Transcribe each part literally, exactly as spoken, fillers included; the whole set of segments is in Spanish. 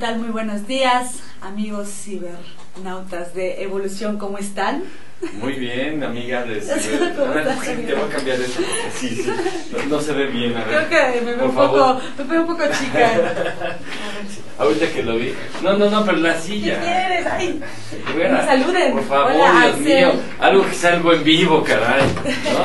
tal? Muy buenos días, amigos cibernautas de Evolución, ¿cómo están? Muy bien, amiga de ciber... ¿Cómo A ver, estás, te voy a cambiar eso. Sí, sí, no, no se ve bien, a ver. Creo que me veo un poco, me veo un poco chica. A ver. Ahorita que lo vi. No, no, no, pero la silla. ¿Qué quieres? Ay, Vera, me saluden. por favor, Hola, Dios Axel. mío. Algo que sea algo en vivo, caray. ¿No?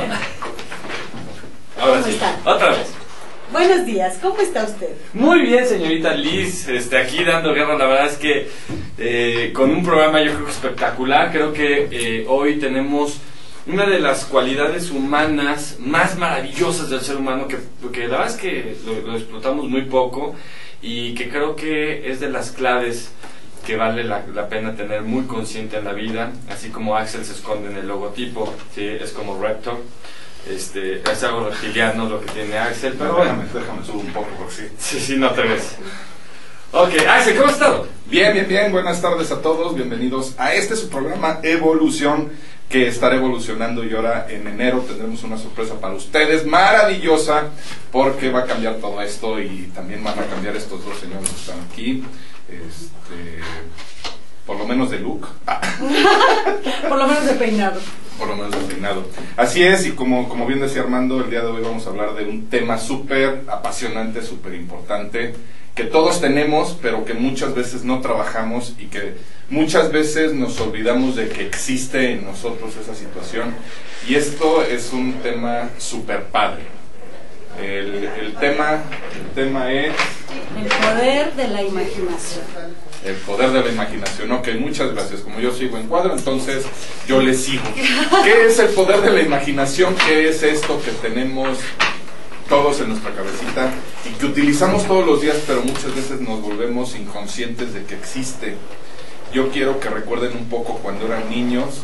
Ahora ¿Cómo sí, está? otra vez. Buenos días, ¿cómo está usted? Muy bien, señorita Liz, este, aquí dando guerra. La verdad es que eh, con un programa yo creo que espectacular. Creo que eh, hoy tenemos una de las cualidades humanas más maravillosas del ser humano, que, que la verdad es que lo, lo explotamos muy poco y que creo que es de las claves que vale la, la pena tener muy consciente en la vida, así como Axel se esconde en el logotipo, ¿sí? Es como Raptor. Este, es algo reptiliano lo que tiene Axel, pero Pero bueno. déjame, déjame subir un poco porque sí. Sí, sí, no te ves. Ok, Axel, ¿cómo has estado? Bien, bien, bien. Buenas tardes a todos. Bienvenidos a este su programa Evolución, que estará evolucionando, y ahora en enero tendremos una sorpresa para ustedes maravillosa, porque va a cambiar todo esto y también van a cambiar estos dos señores que están aquí. Este, por lo menos de look. Por lo menos de peinado. Por lo menos de peinado. Así es, y como, como bien decía Armando, el día de hoy vamos a hablar de un tema súper apasionante, súper importante, que todos tenemos, pero que muchas veces no trabajamos y que muchas veces nos olvidamos de que existe en nosotros esa situación. Y esto es un tema súper padre. El, el, tema, el tema es... El poder de la imaginación. El poder de la imaginación. Ok, muchas gracias. Como yo sigo en cuadro, entonces yo le sigo. ¿Qué es el poder de la imaginación? ¿Qué es esto que tenemos todos en nuestra cabecita y que utilizamos todos los días, pero muchas veces nos volvemos inconscientes de que existe? Yo quiero que recuerden un poco cuando eran niños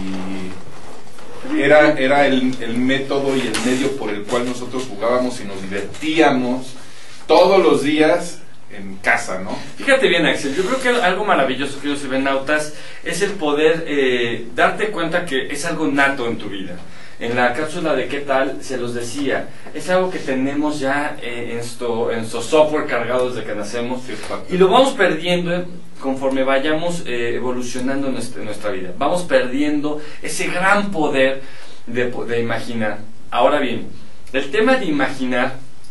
y era, era el, el método y el medio por el cual nosotros jugábamos y nos divertíamos todos los días en casa, ¿no? Fíjate bien, Axel, yo creo que algo maravilloso que los cibernautas es el poder eh, darte cuenta que es algo nato en tu vida. En la cápsula de qué tal se los decía, es algo que tenemos ya eh, en esto, en estos software cargados desde que nacemos, y lo vamos perdiendo conforme vayamos eh, evolucionando en nuestra, en nuestra vida. Vamos perdiendo ese gran poder de, de imaginar. Ahora bien, el tema de imaginar,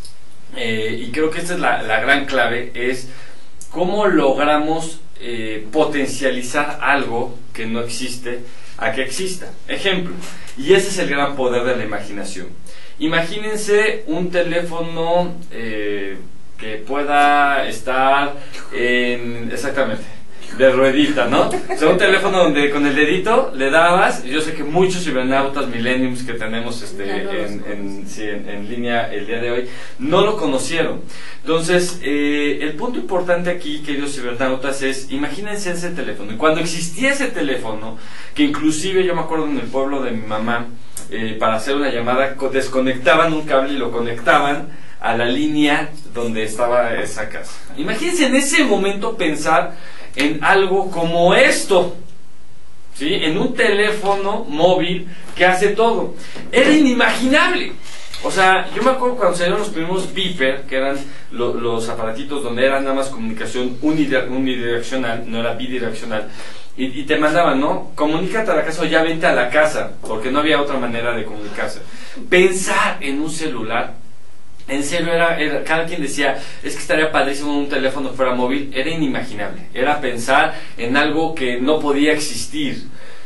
eh, y creo que esta es la, la gran clave, es cómo logramos eh, potencializar algo que no existe a que exista. Ejemplo, y ese es el gran poder de la imaginación. Imagínense un teléfono eh, que pueda estar en, exactamente, de ruedita, ¿no? O sea, un teléfono donde con el dedito le dabas. Yo sé que muchos cibernautas millenniums que tenemos este, en, en, sí, en, en línea el día de hoy no lo conocieron. Entonces, eh, el punto importante aquí, queridos cibernautas, es imagínense ese teléfono. Y cuando existía ese teléfono, que inclusive yo me acuerdo en el pueblo de mi mamá, eh, para hacer una llamada, desconectaban un cable y lo conectaban a la línea donde estaba esa casa. Imagínense en ese momento pensar en algo como esto, ¿sí? En un teléfono móvil que hace todo. Era inimaginable. O sea, yo me acuerdo cuando salieron los primeros beeper, que eran lo, los aparatitos donde era nada más comunicación unidireccional, no era bidireccional, y, y te mandaban, ¿no? Comunícate a la casa o ya vente a la casa, porque no había otra manera de comunicarse. Pensar en un celular, en serio, era, era, cada quien decía, es que estaría padrísimo un teléfono fuera móvil. Era inimaginable, era pensar en algo que no podía existir.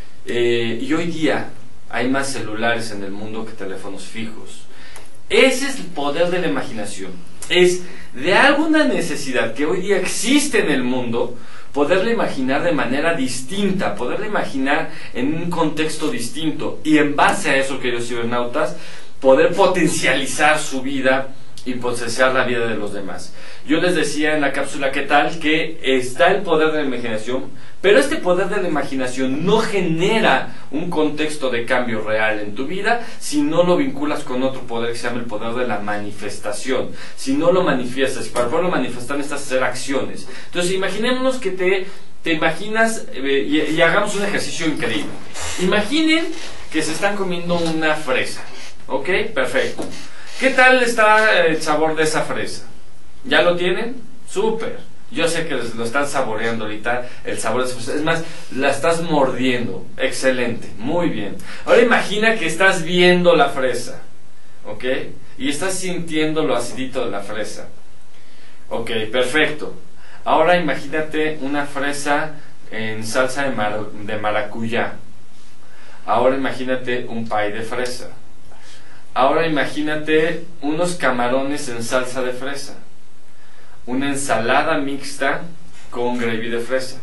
Eh, y hoy día hay más celulares en el mundo que teléfonos fijos. Ese es el poder de la imaginación. Es de alguna necesidad que hoy día existe en el mundo, poderla imaginar de manera distinta, poderla imaginar en un contexto distinto, y en base a eso, queridos cibernautas, poder potencializar su vida y potenciar la vida de los demás. Yo les decía en la cápsula qué tal que está el poder de la imaginación, pero este poder de la imaginación no genera un contexto de cambio real en tu vida si no lo vinculas con otro poder que se llama el poder de la manifestación. Si no lo manifiestas, y para poderlo manifestar necesitas hacer acciones. Entonces imaginémonos que te, te imaginas eh, y, y hagamos un ejercicio increíble. Imaginen que se están comiendo una fresa. Ok, perfecto. ¿Qué tal está el sabor de esa fresa? ¿Ya lo tienen? Súper. Yo sé que lo están saboreando ahorita, el sabor de esa fresa. Es más, la estás mordiendo. Excelente, muy bien. Ahora imagina que estás viendo la fresa, ¿ok? Y estás sintiendo lo acidito de la fresa. Ok, perfecto. Ahora imagínate una fresa en salsa de, mar de maracuyá. Ahora imagínate un pie de fresa. Ahora imagínate unos camarones en salsa de fresa. Una ensalada mixta con gravy de fresa.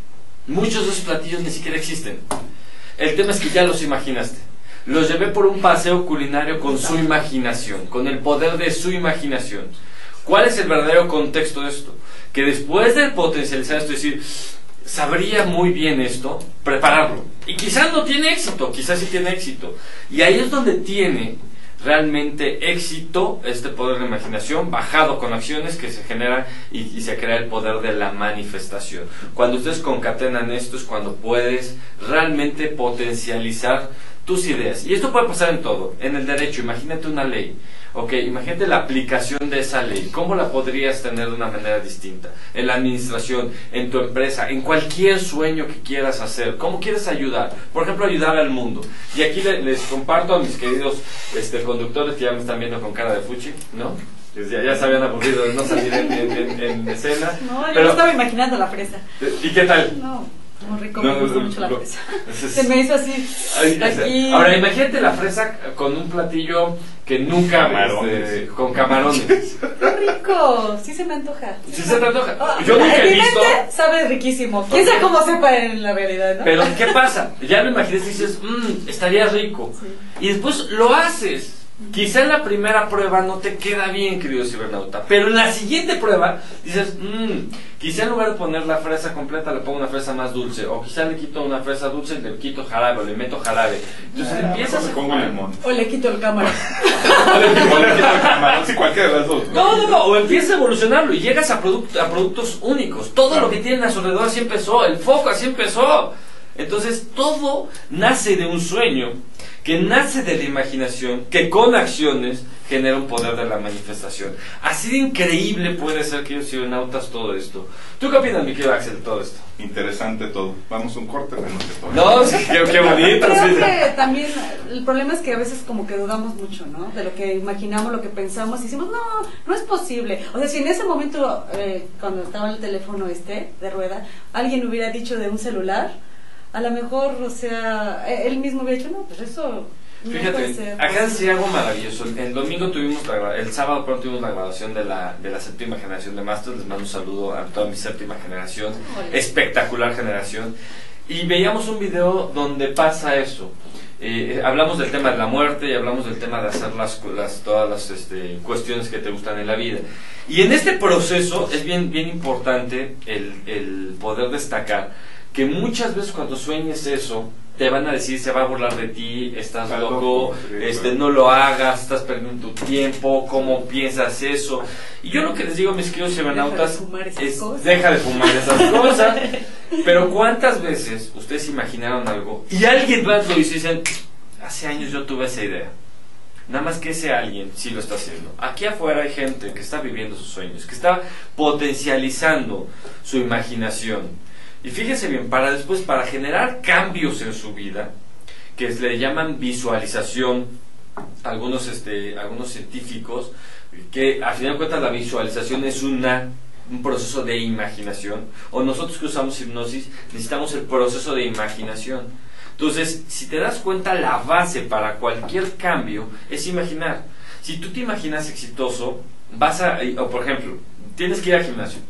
Muchos de esos platillos ni siquiera existen. El tema es que ya los imaginaste. Los llevé por un paseo culinario con su imaginación, con el poder de su imaginación. ¿Cuál es el verdadero contexto de esto? Que después de potencializar esto, es decir, sabría muy bien esto, prepararlo. Y quizás no tiene éxito, quizás sí tiene éxito. Y ahí es donde tiene realmente éxito este poder de imaginación bajado con acciones que se generan y, y se crea el poder de la manifestación. Cuando ustedes concatenan esto es cuando puedes realmente potencializar tus ideas. Y esto puede pasar en todo. En el derecho, imagínate una ley. Ok, imagínate la aplicación de esa ley. ¿Cómo la podrías tener de una manera distinta? En la administración, en tu empresa, en cualquier sueño que quieras hacer. ¿Cómo quieres ayudar? Por ejemplo, ayudar al mundo. Y aquí les, les comparto a mis queridos este, conductores que ya me están viendo con cara de fuchi, ¿no? Ya, ya se habían aburrido de no salir en, en, en, en escena. No, yo pero, no estaba imaginando la fresa. ¿Y qué tal? No. Muy rico, No, me gusta no, mucho la no, fresa. es, Se me hizo así. Ay, aquí. Ahora imagínate la fresa con un platillo que nunca Camarones. este, con camarones. ¡Qué rico! Sí se me antoja. ¿Sí se te antoja? Oh, Yo nunca en he mi visto. mente sabe riquísimo. Quién sabe cómo sepa en la realidad, ¿no? Pero ¿qué pasa? Ya lo imaginas y dices, mmm, estaría rico. Sí. Y después lo haces. Quizá en la primera prueba no te queda bien, querido cibernauta, pero en la siguiente prueba dices, mmm, quizá en lugar de poner la fresa completa le pongo una fresa más dulce, o quizá le quito una fresa dulce y le quito jarabe, o le meto jarabe. Entonces Ah, empiezas le a pongo limón. O le quito el cámara. O le quito el camarón, sí, cualquiera de las dos. No, no, no, o empiezas a evolucionarlo y llegas a, product a productos únicos. Todo Claro. lo que tienen a su alrededor así empezó, el foco así empezó. Entonces todo nace de un sueño, que nace de la imaginación, que con acciones genera un poder de la manifestación. Así de increíble puede ser, queridos cibernautas, todo esto. ¿Tú qué opinas, mi querido Axel, de todo esto? Interesante todo. Vamos a un corte, menos que todo. No, sí, qué, qué bonito. Creo Sí. que también el problema es que a veces como que dudamos mucho, ¿no? De lo que imaginamos, lo que pensamos y decimos, no, no es posible. O sea, si en ese momento, eh, cuando estaba el teléfono este de rueda, alguien hubiera dicho de un celular, a lo mejor, o sea, él mismo hubiera dicho, no, pues eso no puede Fíjate, ser. acá decía algo maravilloso. El domingo tuvimos la gra- el sábado pronto tuvimos la graduación de la, de la séptima generación de Masters. Les mando un saludo a toda mi séptima generación, Hola. espectacular generación. Y veíamos un video donde pasa eso. Eh, hablamos del tema de la muerte y hablamos del tema de hacer las, las, todas las este, cuestiones que te gustan en la vida. Y en este proceso es bien, bien importante el, el poder destacar que muchas veces cuando sueñes eso, te van a decir, se va a burlar de ti, estás Estás loco, loco, sí, este, claro. no lo hagas, estás perdiendo tu tiempo, ¿cómo piensas eso? Y yo lo que les digo a mis queridos cibernautas Deja de fumar esas es, cosas. deja de fumar esas cosas. Pero ¿cuántas veces ustedes imaginaron algo y alguien más lo dice y dicen, hace años yo tuve esa idea? Nada más que ese alguien sí lo está haciendo. Aquí afuera hay gente que está viviendo sus sueños, que está potencializando su imaginación. Y fíjense bien, para después, para generar cambios en su vida, que le llaman visualización, algunos, este, algunos científicos, que al final de cuentas la visualización es una, un proceso de imaginación, o nosotros que usamos hipnosis necesitamos el proceso de imaginación. Entonces, si te das cuenta, la base para cualquier cambio es imaginar. Si tú te imaginas exitoso, vas a, o por ejemplo, tienes que ir al gimnasio.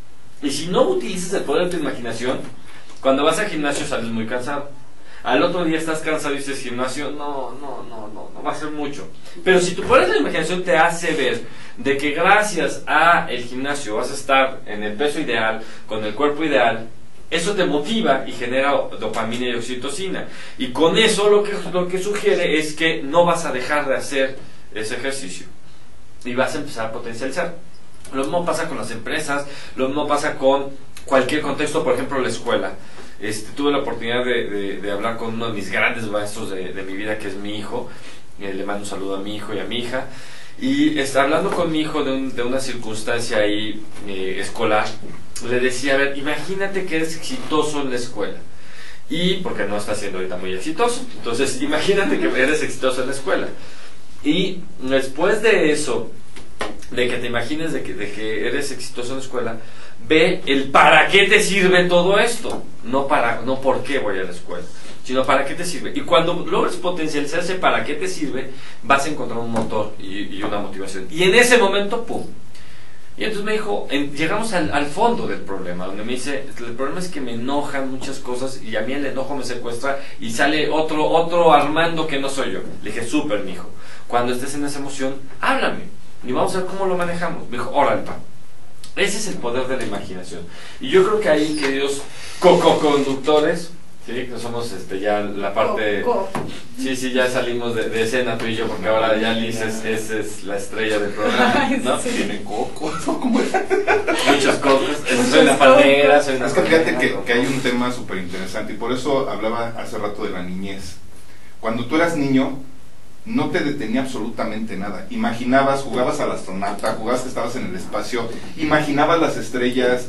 Y si no utilizas el poder de tu imaginación, cuando vas al gimnasio sales muy cansado. Al otro día estás cansado y dices, gimnasio, no, no, no, no, no va a ser mucho. Pero si tu poder de la imaginación te hace ver de que gracias a el gimnasio vas a estar en el peso ideal, con el cuerpo ideal, eso te motiva y genera dopamina y oxitocina. Y con eso lo que, lo que sugiere es que no vas a dejar de hacer ese ejercicio. Y vas a empezar a potencializar. Lo mismo pasa con las empresas, lo mismo pasa con cualquier contexto, por ejemplo la escuela. Este, tuve la oportunidad de, de, de hablar con uno de mis grandes maestros de, de mi vida, que es mi hijo. Eh, le mando un saludo a mi hijo y a mi hija. Y está hablando con mi hijo de, un, de una circunstancia ahí eh, escolar. Le decía, a ver, imagínate que eres exitoso en la escuela. Y, porque no está siendo ahorita muy exitoso. Entonces, imagínate que eres exitoso en la escuela. Y después de eso, de que te imagines de que, de que eres exitoso en la escuela, ve el para qué te sirve todo esto. No, para, no por qué voy a la escuela, sino para qué te sirve. Y cuando logres potencializar ese para qué te sirve, vas a encontrar un motor y, y una motivación. Y en ese momento, ¡pum! Y entonces me dijo, en, llegamos al, al fondo del problema, donde me dice, el problema es que me enojan muchas cosas y a mí el enojo me secuestra y sale otro, otro Armando que no soy yo. Le dije, súper, mijo, cuando estés en esa emoción, háblame y vamos a ver cómo lo manejamos. Me dijo, órale, pa. Ese es el poder de la imaginación. Y yo creo que ahí, queridos co-co-conductores, sí, que somos este, ya la parte... Co, co. Sí, sí, ya salimos de, de escena tú y yo, porque ahora ya Liz es, es, es la estrella del programa, ¿no? Sí. Tiene coco, ¿cómo es? Muchas cosas. Soy una palmera, soy una Es que fíjate palmera, que, ¿no? que hay un tema súper interesante y por eso hablaba hace rato de la niñez. Cuando tú eras niño, no te detenía absolutamente nada. Imaginabas, jugabas al astronauta, jugabas que estabas en el espacio, imaginabas las estrellas.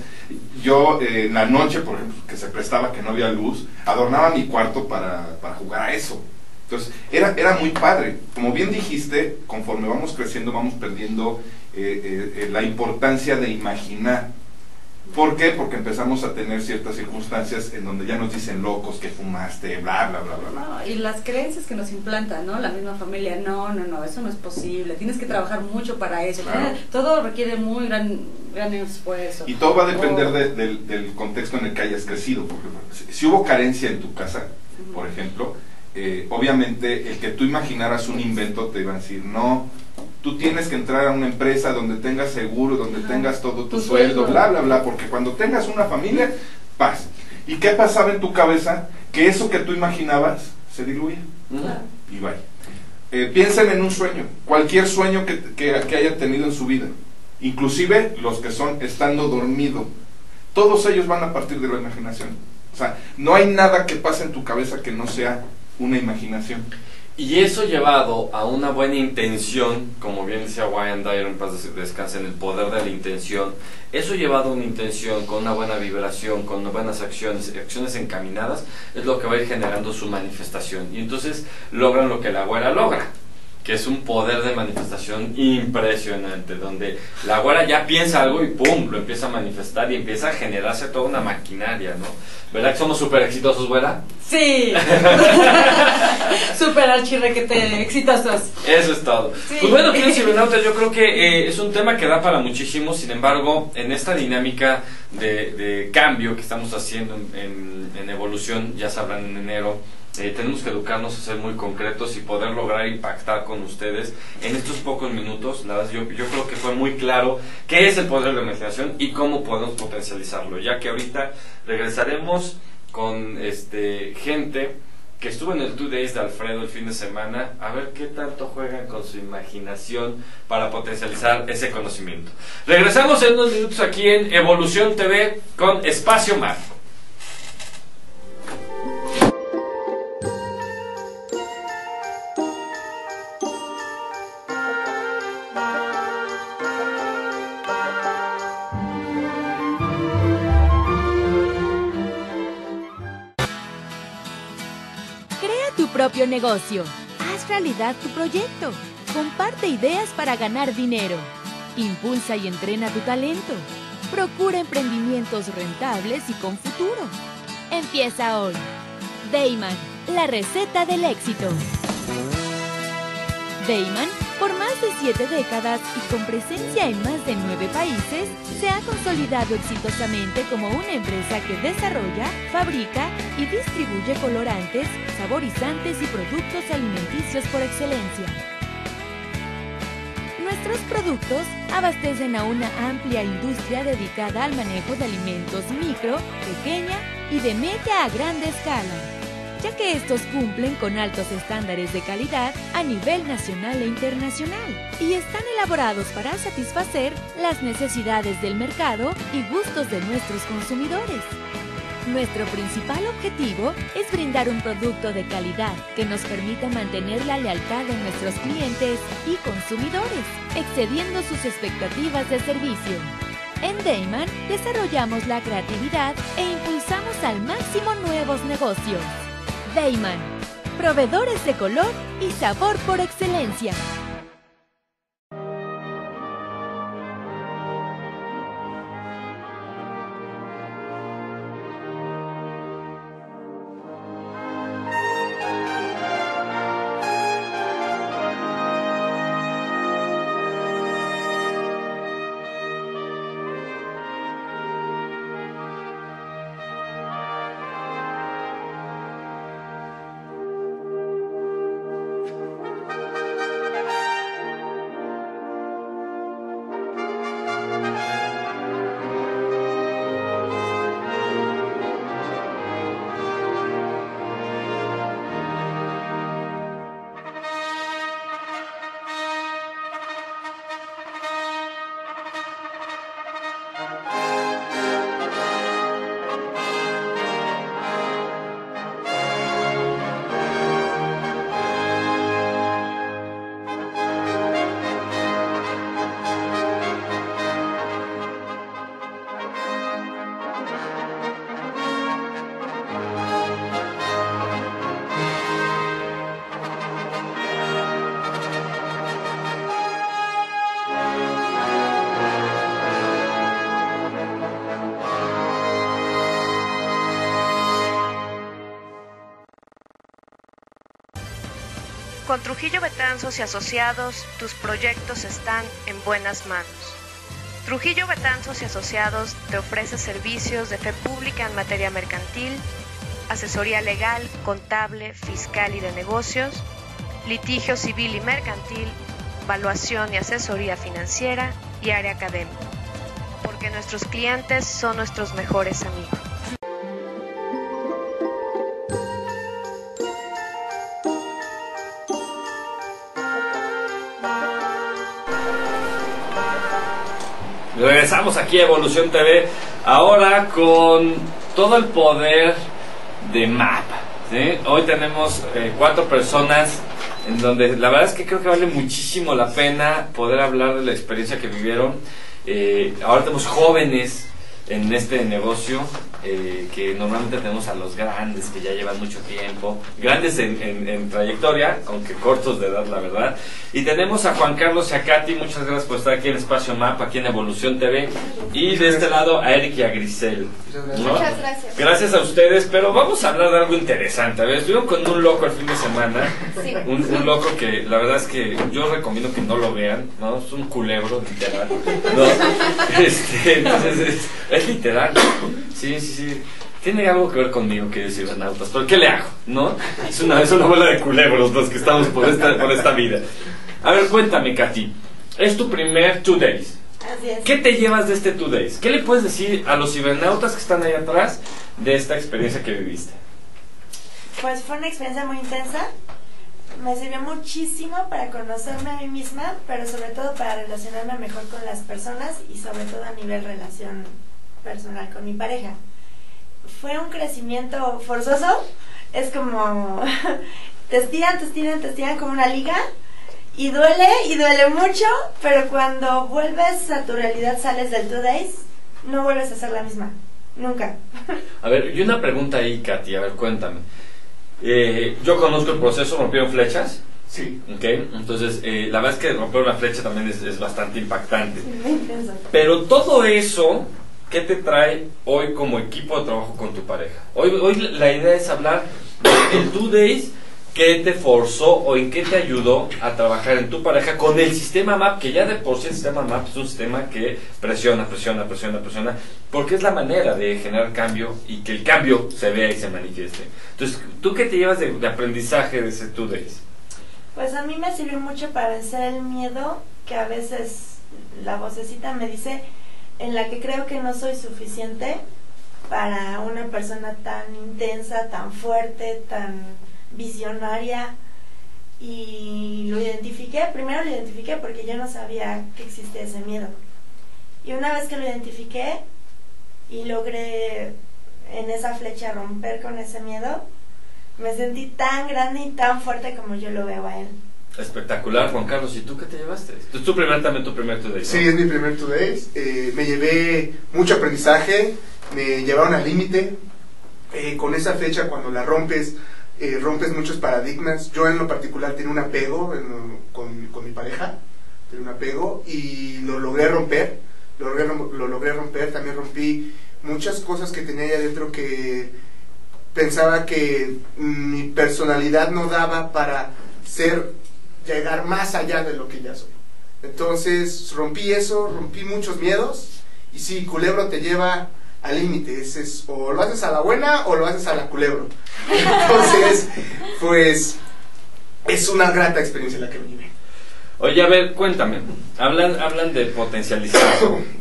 Yo, eh, en la noche, por ejemplo, que se prestaba, que no había luz, adornaba mi cuarto para, para jugar a eso. Entonces, era, era muy padre. Como bien dijiste, conforme vamos creciendo, vamos perdiendo eh, eh, eh, la importancia de imaginar. ¿Por qué? Porque empezamos a tener ciertas circunstancias en donde ya nos dicen locos, que fumaste, bla, bla, bla, bla, bla. No, y las creencias que nos implantan, ¿no? La misma familia, no, no, no, eso no es posible, tienes que trabajar mucho para eso. Claro. Todo requiere muy gran, gran esfuerzo. Y todo va a depender Oh. de, del, del contexto en el que hayas crecido. Porque si, si hubo carencia en tu casa, por ejemplo, eh, obviamente el que tú imaginaras un invento te iban a decir, no, tú tienes que entrar a una empresa donde tengas seguro, donde Ajá. tengas todo tu, Tu sueldo, sueldo. bla, bla, bla, porque cuando tengas una familia, paz. ¿Y qué pasaba en tu cabeza? Que eso que tú imaginabas se diluía. Ujú. Claro. Y vaya. Eh, piensen en un sueño, cualquier sueño que, que, que hayan tenido en su vida, inclusive los que son estando dormido, todos ellos van a partir de la imaginación. O sea, no hay nada que pase en tu cabeza que no sea una imaginación. Y eso llevado a una buena intención, como bien decía Wayne Dyer, en paz descanse, en el poder de la intención, eso llevado a una intención con una buena vibración, con buenas acciones, acciones encaminadas, es lo que va a ir generando su manifestación. Y entonces logran lo que la güera logra, que es un poder de manifestación impresionante, donde la güera ya piensa algo y pum, lo empieza a manifestar y empieza a generarse toda una maquinaria, ¿no? ¿Verdad que somos súper exitosos, güera? Sí. Súper archirrequete exitosos. Eso es todo. Sí. Pues bueno, queridos cibernautas, yo creo que eh, es un tema que da para muchísimo. Sin embargo, en esta dinámica de, de cambio que estamos haciendo en, en, en evolución, ya sabrán en enero, eh, tenemos que educarnos a ser muy concretos y poder lograr impactar con ustedes en estos pocos minutos. La verdad, yo, yo creo que fue muy claro qué es el poder de la imaginación y cómo podemos potencializarlo, ya que ahorita regresaremos con este gente que estuvo en el Two Days de Alfredo el fin de semana, a ver qué tanto juegan con su imaginación para potencializar ese conocimiento. Regresamos en unos minutos aquí en Evolución T V con Espacio Mar. Tu propio negocio. Haz realidad tu proyecto. Comparte ideas para ganar dinero. Impulsa y entrena tu talento. Procura emprendimientos rentables y con futuro. Empieza hoy. Dayman, la receta del éxito. Dayman, por más de siete décadas y con presencia en más de nueve países, se ha consolidado exitosamente como una empresa que desarrolla, fabrica y distribuye colorantes, saborizantes y productos alimenticios por excelencia. Nuestros productos abastecen a una amplia industria dedicada al manejo de alimentos micro, pequeña y de media a grande escala, ya que estos cumplen con altos estándares de calidad a nivel nacional e internacional y están elaborados para satisfacer las necesidades del mercado y gustos de nuestros consumidores. Nuestro principal objetivo es brindar un producto de calidad que nos permita mantener la lealtad de nuestros clientes y consumidores, excediendo sus expectativas de servicio. En Dayman desarrollamos la creatividad e impulsamos al máximo nuevos negocios. Dayman, proveedores de color y sabor por excelencia. Con Trujillo Betanzos y Asociados, tus proyectos están en buenas manos. Trujillo Betanzos y Asociados te ofrece servicios de fe pública en materia mercantil, asesoría legal, contable, fiscal y de negocios, litigio civil y mercantil, evaluación y asesoría financiera y área académica. Porque nuestros clientes son nuestros mejores amigos. Regresamos aquí a Evolución T V, ahora con todo el poder de M A P, ¿sí? Hoy tenemos eh, cuatro personas en donde la verdad es que creo que vale muchísimo la pena poder hablar de la experiencia que vivieron. Eh, ahora tenemos jóvenes en este negocio, eh, que normalmente tenemos a los grandes que ya llevan mucho tiempo, grandes en, en, en trayectoria, aunque cortos de edad la verdad, y tenemos a Juan Carlos y a Katy. Muchas gracias por estar aquí en Espacio M A P, aquí en Evolución T V, y de este lado a Eric y a Grisel, ¿no? Muchas gracias. Gracias a ustedes, pero vamos a hablar de algo interesante. A ver, estuvieron con un loco el fin de semana, Sí. un, un loco que la verdad es que yo recomiendo que no lo vean, ¿no? Es un culebro, literal, ¿no? Este, entonces es, es literal, sí, sí, sí. Tiene algo que ver conmigo, queridos cibernautas, pero ¿qué le hago? ¿No? Es una, es una bola de culebros los que estamos por esta, por esta vida. A ver, cuéntame, Katy, es tu primer Two Days. Así es. ¿Qué te llevas de este Two Days? ¿Qué le puedes decir a los cibernautas que están ahí atrás de esta experiencia que viviste? Pues fue una experiencia muy intensa. Me sirvió muchísimo para conocerme a mí misma, pero sobre todo para relacionarme mejor con las personas y sobre todo a nivel relación personal con mi pareja. Fue un crecimiento forzoso. Es como te estiran, te estiran, te estiran como una liga. Y duele, y duele mucho, pero cuando vuelves a tu realidad, sales del Two Days, no vuelves a ser la misma. Nunca. A ver, y una pregunta ahí, Katy, a ver, cuéntame. Eh, yo conozco el proceso, rompieron flechas. Sí. Ok, entonces eh, la verdad es que romper una flecha también es, es bastante impactante. Sí, muy intenso. Pero todo eso, ¿qué te trae hoy como equipo de trabajo con tu pareja? Hoy, hoy la idea es hablar del Two Days. ¿Qué te forzó o en qué te ayudó a trabajar en tu pareja con el sistema M A P? Que ya de por sí el sistema M A P es un sistema que presiona, presiona, presiona, presiona, porque es la manera de generar cambio y que el cambio se vea y se manifieste. Entonces, ¿tú qué te llevas de, de aprendizaje de ese Two Days? Pues a mí me sirvió mucho para vencer el miedo que a veces la vocecita me dice, en la que creo que no soy suficiente para una persona tan intensa, tan fuerte, tan visionaria. Y lo identifiqué, primero lo identifiqué porque yo no sabía que existía ese miedo. Y una vez que lo identifiqué y logré en esa flecha, romper con ese miedo, me sentí tan grande y tan fuerte como yo lo veo a él. Espectacular, Juan Carlos. ¿Y tú qué te llevaste? Es tu primer, también tu primer Two Days, ¿no? Sí, es mi primer Two Days. Eh, me llevé mucho aprendizaje, me llevaron al límite. Eh, con esa fecha, cuando la rompes, eh, rompes muchos paradigmas. Yo en lo particular tenía un apego en, con, con mi pareja, tenía un apego y lo logré romper. Lo logré, lo logré romper, también rompí muchas cosas que tenía ahí adentro que pensaba que mi personalidad no daba para ser, llegar más allá de lo que ya soy. Entonces rompí eso, rompí muchos miedos y sí, Culebro te lleva al límite, es, es, o lo haces a la buena o lo haces a la Culebro. Entonces, pues es una grata experiencia la que me llevé. Oye, a ver, cuéntame, hablan, hablan de potencializar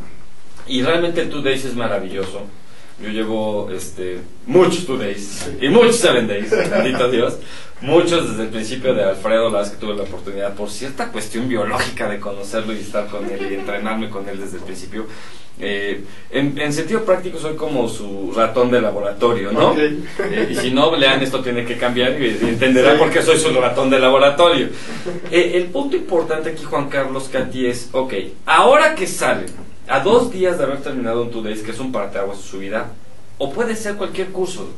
y realmente el Two Days es maravilloso. Yo llevo este, muchos Two Days y muchos Seven Days, bendito Dios. Muchos desde el principio de Alfredo, la vez que tuve la oportunidad, por cierta cuestión biológica de conocerlo y estar con él y entrenarme con él desde el principio. Eh, en, en sentido práctico soy como su ratón de laboratorio, ¿no? Okay. Eh, y si no, lean esto tiene que cambiar y entenderán sí. por qué soy su ratón de laboratorio. Eh, el punto importante aquí, Juan Carlos, Katy, es, ok, ahora que salen, a dos días de haber terminado un Two Days, que es un parteaguas de su vida, o puede ser cualquier curso,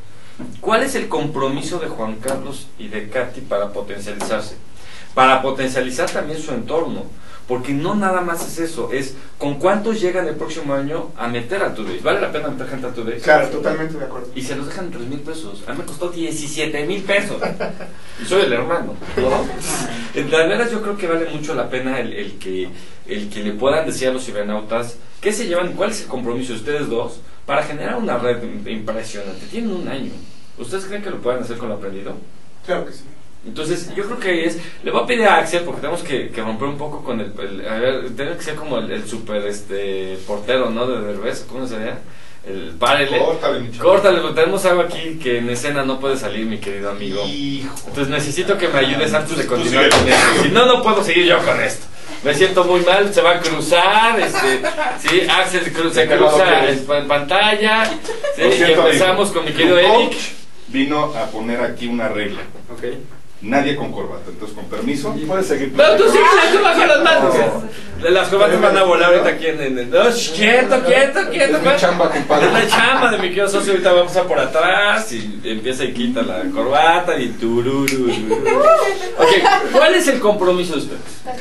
¿cuál es el compromiso de Juan Carlos y de Katy para potencializarse? Para potencializar también su entorno, porque no nada más es eso, es con cuántos llegan el próximo año a meter a Two Days. ¿Vale la pena meter gente a Two Days? Claro, totalmente de acuerdo. Y se los dejan en tres mil pesos. A mí me costó diecisiete mil pesos. Y soy el hermano, ¿no? En la verdad yo creo que vale mucho la pena el, el, que, el que le puedan decir a los cibernautas qué se llevan, cuál es el compromiso de ustedes dos para generar una red impresionante. Tienen un año. ¿Ustedes creen que lo pueden hacer con lo aprendido? Claro que sí. Entonces yo creo que es, le voy a pedir a Axel porque tenemos que, que romper un poco con el, el a ver, tiene que ser como el, el super este portero, ¿no? De Derbez, ¿cómo sería? El párele, Córtale, córtale, tenemos algo aquí que en escena no puede salir, mi querido amigo. Hijo. Entonces necesito que me ayudes antes de continuar con esto. Si no, no puedo seguir yo con esto. Me siento muy mal, se va a cruzar, este, sí, Axel cru, se cruza en, en pantalla, sí, y empezamos con mi querido Eric. Vino a poner aquí una regla. Okay. Nadie con corbata, entonces con permiso. Y puedes seguir. No, tú sigues, tú bajas las manos. No. Las corbatas van a volar ahorita aquí en el. No, quieto, quieto, quieto. Es mi chamba, compadre. Es la chamba de mi querido socio. Ahorita vamos a por atrás y empieza y quita la corbata y turururu. Ok, ¿cuál es el compromiso de ustedes?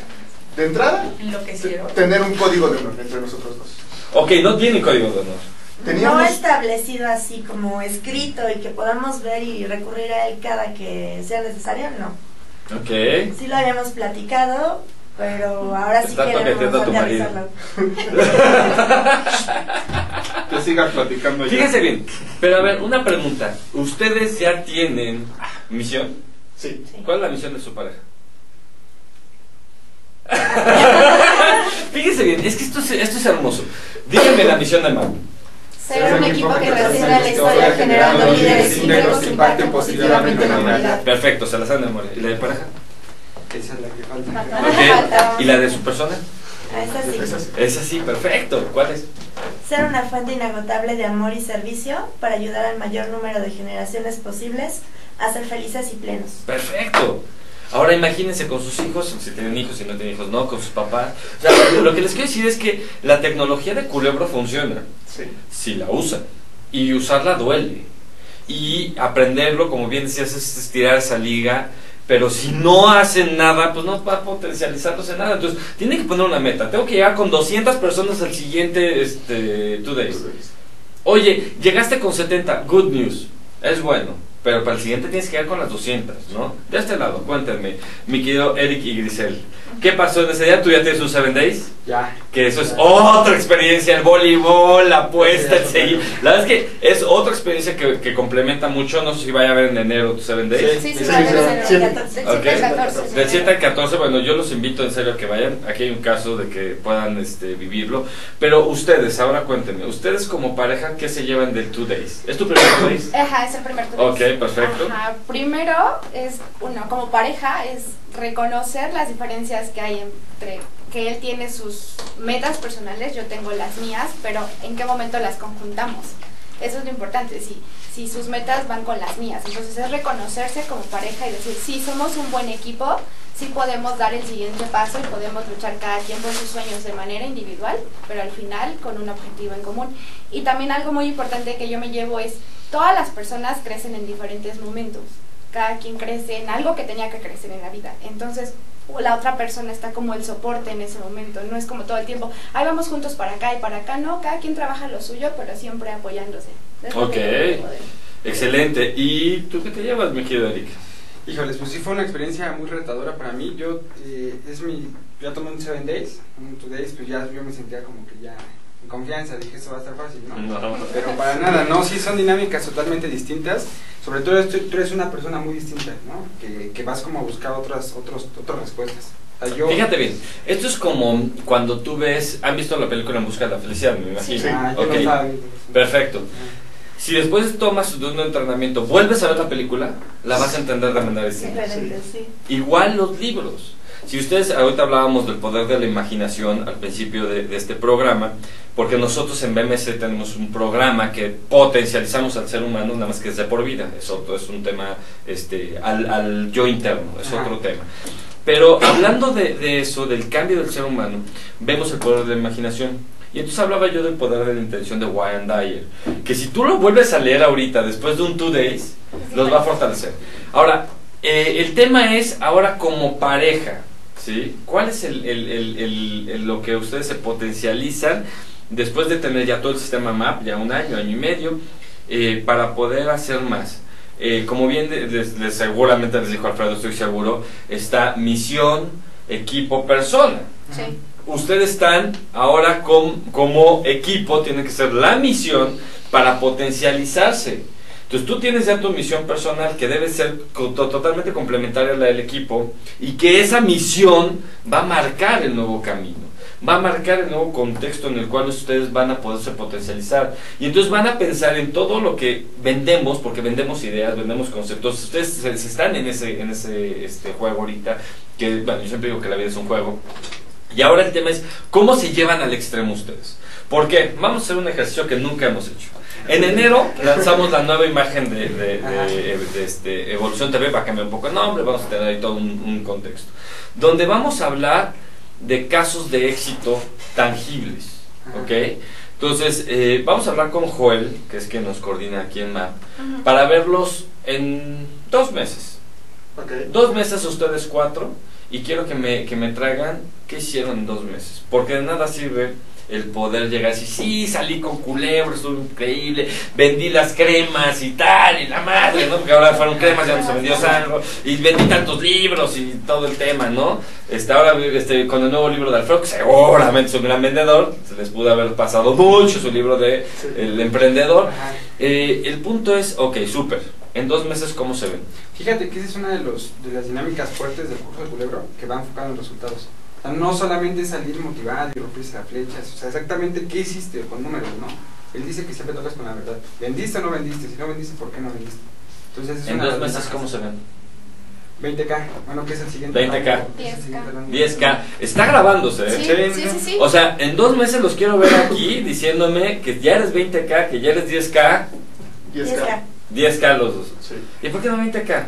De entrada, Enloquecieron. tener un código de honor entre nosotros dos. Ok, no tienen código de honor. Teníamos... No establecido así como escrito y que podamos ver y recurrir a él cada que sea necesario, no. Ok. Sí lo habíamos platicado, pero ahora sí Está queremos toqueteando a tu marido. aterrizarlo. Que sigas platicando. Fíjense bien, pero a ver, una pregunta. ¿Ustedes ya tienen misión? Sí. Sí. ¿Cuál es la misión de su pareja? Fíjense bien, es que esto es, esto es hermoso. Díganme la misión del mago. Ser un equipo que trascienda la historia generando líderes íntegros que impacten positivamente en la humanidad. Perfecto, se la saben de memoria. ¿Y la de pareja? Esa es la que falta. Ok. ¿Y la de su persona? Esa sí. Esa sí, perfecto. ¿Cuál es? Ser una fuente inagotable de amor y servicio para ayudar al mayor número de generaciones posibles a ser felices y plenos. Perfecto. Ahora imagínense con sus hijos, si tienen hijos, si no tienen hijos, no, con sus papás. O sea, lo que les quiero decir es que la tecnología de Culebro funciona. Sí. Si la usan. Y usarla duele. Y aprenderlo, como bien decías, es estirar esa liga. Pero si no hacen nada, pues no va a potencializarlos en nada. Entonces, tienen que poner una meta. Tengo que llegar con doscientas personas al siguiente este, Two Days. Oye, llegaste con setenta, good news. Es bueno. Pero para el siguiente tienes que llegar con las doscientas, ¿no? De este lado, cuéntenme, mi querido Eric y Grisel. ¿Qué pasó en ese día? ¿Tú ya tienes un Seven Days? Ya. Que eso es otra experiencia, el voleibol, la apuesta, el seguir. La verdad es que es otra experiencia que, que complementa mucho. No sé si vaya a haber en enero tu Seven Days. Sí, sí, Sí, va a haber sí, del sí. siete al catorce. Del siete al catorce, bueno, yo los invito en serio a que vayan. Aquí hay un caso de que puedan este, vivirlo. Pero ustedes, ahora cuéntenme, ustedes como pareja, ¿qué se llevan del Two Days? ¿Es tu primer Two Days? Ajá, es el primer Two Ok, Days. perfecto. Ajá, primero es, uno, como pareja, es reconocer las diferencias que hay entre que él tiene sus metas personales, yo tengo las mías, pero en qué momento las conjuntamos. Eso es lo importante, si, si sus metas van con las mías. Entonces es reconocerse como pareja y decir, sí, somos un buen equipo, sí podemos dar el siguiente paso y podemos luchar cada quien por sus sueños de manera individual, pero al final con un objetivo en común. Y también algo muy importante que yo me llevo es, todas las personas crecen en diferentes momentos. Cada quien crece en algo que tenía que crecer en la vida. Entonces, la otra persona está como el soporte en ese momento. No es como todo el tiempo, ahí vamos juntos para acá y para acá. No, cada quien trabaja lo suyo, pero siempre apoyándose. Ok, excelente. ¿Y tú qué te llevas, mi querido Eric? Híjoles, pues sí fue una experiencia muy retadora para mí. Yo, eh, es mi, ya tomé un seven days, un two days, pues ya yo me sentía como que ya en confianza, dije, eso va a estar fácil, ¿no? No. Pero para nada, no, sí son dinámicas totalmente distintas. Sobre todo esto, tú eres una persona muy distinta, ¿no? Que, que vas como a buscar otras, otros, otras respuestas. O sea, yo, Fíjate bien, esto es como cuando tú ves, ¿han visto la película En busca de la felicidad? Me imagino. Sí, ah, yo Ok, lo estaba viendo. perfecto. Si después tomas de un entrenamiento, vuelves a ver la película, la vas a entender de manera distinta. Diferente, sí. Igual los libros. Si ustedes, ahorita hablábamos del poder de la imaginación al principio de, de este programa, porque nosotros en B M C tenemos un programa que potencializamos al ser humano, nada más que es de por vida. Es otro, es un tema este, al, al yo interno, es Ajá. otro tema. Pero hablando de, de eso, del cambio del ser humano, vemos el poder de la imaginación. Y entonces hablaba yo del poder de la intención de Wayne Dyer, que si tú lo vuelves a leer ahorita, después de un two days, los va a fortalecer. Ahora, eh, el tema es ahora como pareja, ¿sí? ¿Cuál es el, el, el, el, el, lo que ustedes se potencializan después de tener ya todo el sistema M A P, ya un año, año y medio, eh, para poder hacer más? Eh, como bien les, les, seguramente les dijo Alfredo, estoy seguro, está misión, equipo, persona. Sí. Ustedes están ahora com, como equipo, tiene que ser la misión para potencializarse. Entonces tú tienes ya tu misión personal que debe ser co totalmente complementaria a la del equipo, y que esa misión va a marcar el nuevo camino, va a marcar el nuevo contexto en el cual ustedes van a poderse potencializar. Y entonces van a pensar en todo lo que vendemos, porque vendemos ideas, vendemos conceptos. Ustedes se, se están en ese, en ese este, juego ahorita, que bueno, yo siempre digo que la vida es un juego. Y ahora el tema es, ¿cómo se llevan al extremo ustedes? ¿Por qué? Vamos a hacer un ejercicio que nunca hemos hecho. En enero lanzamos la nueva imagen de, de, de, de este, Evolución T V, va a cambiar un poco el nombre, vamos a tener ahí todo un, un contexto, donde vamos a hablar de casos de éxito tangibles, ¿ok? Entonces, eh, vamos a hablar con Joel, que es quien nos coordina aquí en M A P, uh-huh. para verlos en dos meses. Okay. Dos meses ustedes cuatro, y quiero que me, que me traigan qué hicieron en dos meses, porque de nada sirve el poder llegar así, sí, salí con Culebro, estuvo increíble, vendí las cremas y tal, y la madre, ¿no? Porque ahora fueron cremas, ya no se vendió algo, y vendí tantos libros y todo el tema, ¿no? Este, ahora este, con el nuevo libro de Alfredo, que seguramente es un gran vendedor, se les pudo haber pasado mucho su libro de El Emprendedor. Eh, el punto es, ok, súper, en dos meses, ¿cómo se ven? Fíjate que esa es una de, los, de las dinámicas fuertes del curso de Culebro, que va enfocado en resultados. O sea, no solamente salir motivado y romperse las flechas, o sea, exactamente qué hiciste con números, ¿no? Él dice que siempre tocas con la verdad. ¿Vendiste o no vendiste? Si no vendiste, ¿por qué no vendiste? Entonces, es en una dos de las meses, ventajas. ¿cómo se ven? veinte K, bueno, ¿qué es el siguiente? veinte K. diez K. Está grabándose, ¿eh? Sí, sí, sí, sí. O sea, en dos meses los quiero ver aquí diciéndome que ya eres veinte K, que ya eres diez K. diez K. diez K los dos. Sí. ¿Y por qué no veinte K?